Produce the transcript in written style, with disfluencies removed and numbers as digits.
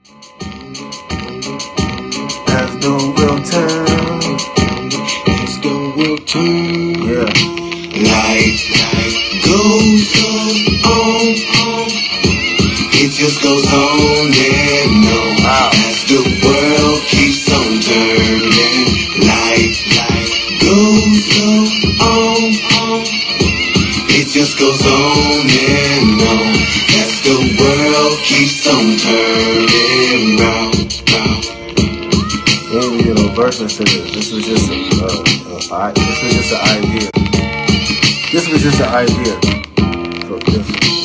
As the world turns, yeah. Life goes on, it just goes on and on. As the world keeps on turning, life goes on, it just goes on and on. As the world keeps on turning round. And verses to this. This was just an idea. This was just an idea for this.